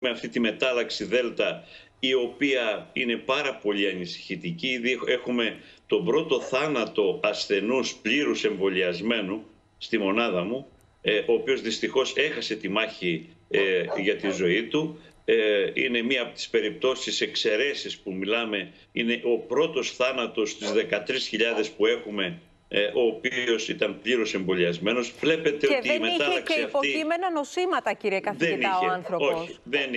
με αυτή τη μετάλλαξη Δέλτα, η οποία είναι πάρα πολύ ανησυχητική. Ήδη έχουμε τον πρώτο θάνατο ασθενούς πλήρους εμβολιασμένου στη μονάδα μου, ο οποίος δυστυχώς έχασε τη μάχη για τη ζωή του. Είναι μία από τις περιπτώσεις εξαιρέσεις που μιλάμε. Είναι ο πρώτος θάνατος στις 13.000 που έχουμε, ο οποίος ήταν πλήρως εμβολιασμένος. Βλέπετε και ότι η μετάλλαξη αυτή... Και υποκείμενα νοσήματα, κύριε καθηγητά, ο άνθρωπος. Όχι,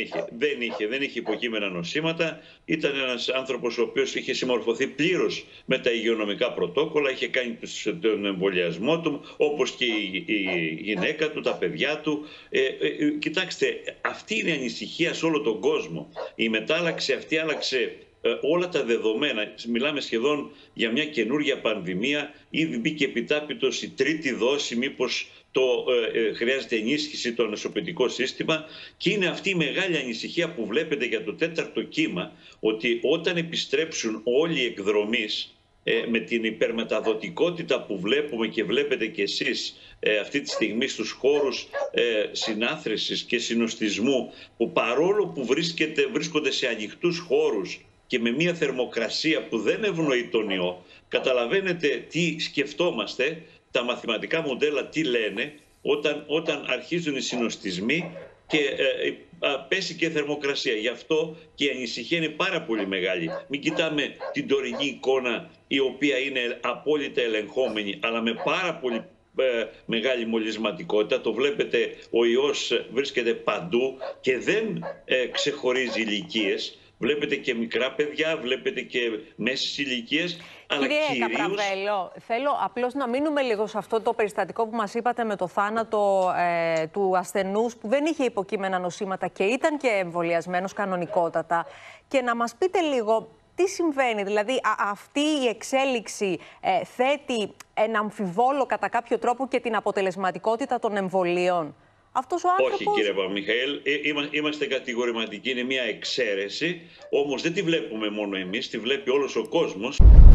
δεν είχε υποκείμενα νοσήματα. Ήταν ένας άνθρωπος ο οποίος είχε συμμορφωθεί πλήρως με τα υγειονομικά πρωτόκολλα, είχε κάνει τον εμβολιασμό του, όπως και η γυναίκα του, τα παιδιά του. Κοιτάξτε, αυτή είναι η ανησυχία σε όλο τον κόσμο. Η μετάλλαξη αυτή άλλαξε όλα τα δεδομένα. Μιλάμε σχεδόν για μια καινούργια πανδημία. Ήδη μπήκε επιτάπητος η τρίτη δόση, μήπως χρειάζεται ενίσχυση το νοσοποιητικό σύστημα. Και είναι αυτή η μεγάλη ανησυχία που βλέπετε για το τέταρτο κύμα, ότι όταν επιστρέψουν όλοι οι εκδρομείς, με την υπερμεταδοτικότητα που βλέπουμε και βλέπετε κι εσείς αυτή τη στιγμή στους χώρους συνάθρησης και συνοστισμού, που παρόλο που βρίσκονται σε ανοιχτούς χώρους και με μια θερμοκρασία που δεν ευνοεί τον ιό, καταλαβαίνετε τι σκεφτόμαστε, τα μαθηματικά μοντέλα τι λένε όταν αρχίζουν οι συνοστισμοί και πέσει και θερμοκρασία. Γι' αυτό και η ανησυχία είναι πάρα πολύ μεγάλη. Μην κοιτάμε την τωρινή εικόνα, η οποία είναι απόλυτα ελεγχόμενη, αλλά με πάρα πολύ μεγάλη μολυσματικότητα. Το βλέπετε, ο ιός βρίσκεται παντού και δεν ξεχωρίζει ηλικίες. Βλέπετε και μικρά παιδιά, βλέπετε και μέσες ηλικίες. Κύριε Καπραβέλο, θέλω απλώς να μείνουμε λίγο σε αυτό το περιστατικό που μας είπατε με το θάνατο του ασθενούς που δεν είχε υποκείμενα νοσήματα και ήταν και εμβολιασμένος κανονικότατα, και να μας πείτε λίγο τι συμβαίνει. Δηλαδή αυτή η εξέλιξη θέτει ένα αμφιβόλο κατά κάποιο τρόπο και την αποτελεσματικότητα των εμβολίων. Αυτός ο άνθρωπος... Όχι, κύριε Παπαμιχαήλ, είμαστε κατηγορηματικοί, είναι μια εξαίρεση, όμως δεν τη βλέπουμε μόνο εμείς, τη βλέπει όλος ο κόσμος.